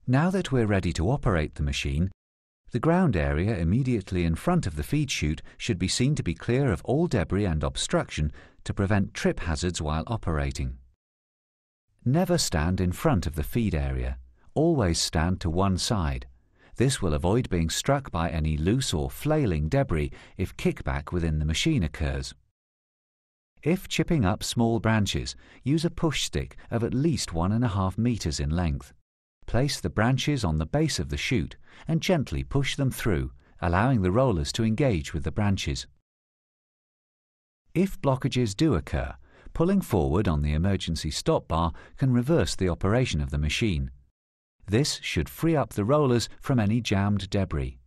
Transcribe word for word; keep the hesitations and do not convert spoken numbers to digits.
Now that we're ready to operate the machine, the ground area immediately in front of the feed chute should be seen to be clear of all debris and obstruction to prevent trip hazards while operating. Never stand in front of the feed area. Always stand to one side. This will avoid being struck by any loose or flailing debris if kickback within the machine occurs. If chipping up small branches, use a push stick of at least one and a half meters in length. Place the branches on the base of the chute and gently push them through, allowing the rollers to engage with the branches. If blockages do occur, pulling forward on the emergency stop bar can reverse the operation of the machine. This should free up the rollers from any jammed debris.